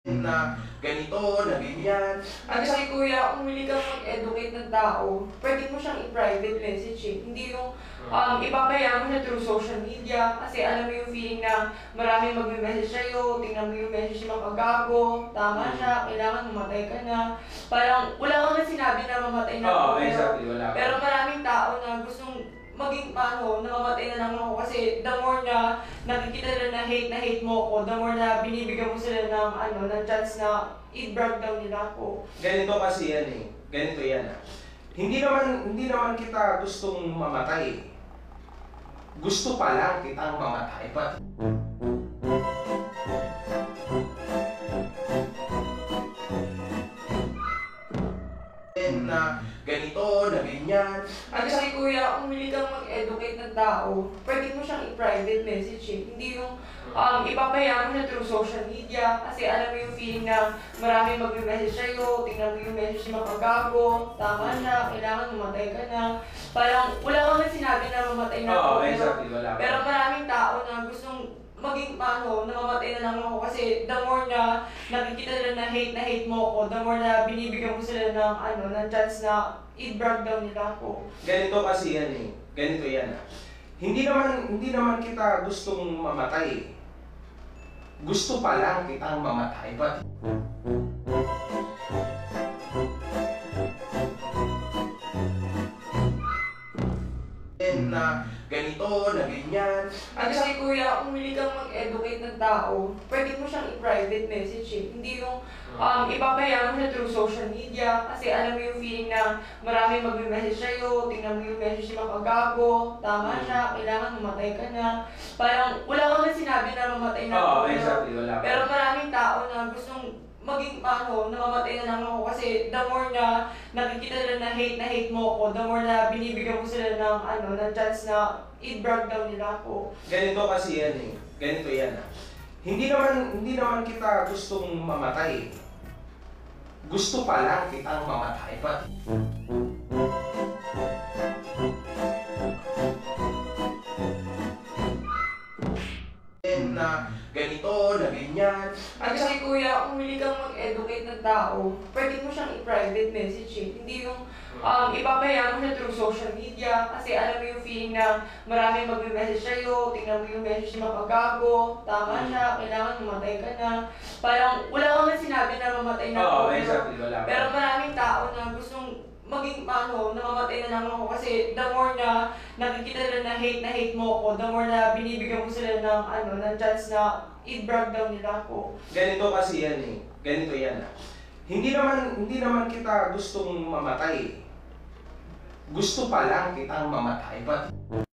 na ganito, na ganyan. At kasi kuya, kung willing kang mag-educate ng tao, pwede mo siyang i-private message eh. Hindi yung ipapaya mo siya through social media. Kasi alam mo yung feeling na maraming magme-message sa'yo, tingnan mo yung message ng makagago, tama siya, kailangan mamatay ka na. Parang wala kang na sinabi na mamatay na ako. Exactly, wala. Pero maraming tao na gustong maging namamatay na lang ako kasi the more na nakikita nila na hate mo ako, the more na binibigyan mo sila ng chance na i-brag down nila ako. Ganito kasi yan eh. Ganito yan ah. Hindi naman kita gustong mamatay. Gusto pa lang kitang mamatay pa. Na ganito, na ganyan. At kasi kuya, kung willing kang mag-educate ng tao, pwede mo siyang i-private message eh. Hindi yung ipapaya mo siya through social media. Kasi alam mo yung feeling na maraming magme-message sa'yo, tingnan mo yung message ng makagago, tama siya, kailangan mamatay ka na. Parang wala kang na sinabi na mamatay na ako. Exactly, wala. Pero maraming tao na gustong maging namamatay na lang ako kasi the more na nakikita nila na hate mo ako, the more na binibigyan mo sila ng chance na i-brag down nila ako. Ganito kasi yan eh. Ganito yan ah. Hindi naman kita gustong mamatay. Gusto pa lang kitang mamatay pa. Na ganito, na ganyan. At kasi kuya, kung willing kang mag-educate ng tao, pwede mo siyang i-private message eh. Hindi yung ipapaya mo siya through social media. Kasi alam mo yung feeling na maraming magme-message sa'yo, tingnan mo yung message ng makagago, tama siya, kailangan mamatay ka na. Parang wala kang na sinabi na mamatay na ako. Exactly, wala. Pero maraming tao na gustong maging namamatay na lang ako kasi the more na nakikita nila na hate mo ako, the more na binibigyan mo sila ng chance na i-brag down nila ako. Ganito kasi yan eh. Ganito yan ah. Hindi naman kita gustong mamatay. Gusto pa lang kitang mamatay pa. Na ganito, na ganyan. At kasi kuya, kung willing kang mag-educate ng tao, pwede mo siyang i-private message eh. Hindi yung ipapaya mo siya through social media. Kasi alam mo yung feeling na maraming magme-message sa'yo, tingnan mo yung message ng makagago, tama siya, kailangan mamatay ka na. Parang wala kang na sinabi na mamatay na ako. Exactly, wala. Pero maraming tao na gustong maging namamatay na lang ako kasi the more na nakikita nila na hate mo ako, the more na binibigyan mo sila ng chance na i-brag down nila ako. Ganito kasi yan eh. Ganito yan ah. Hindi naman kita gustong mamatay. Gusto pa lang kitang mamatay pa.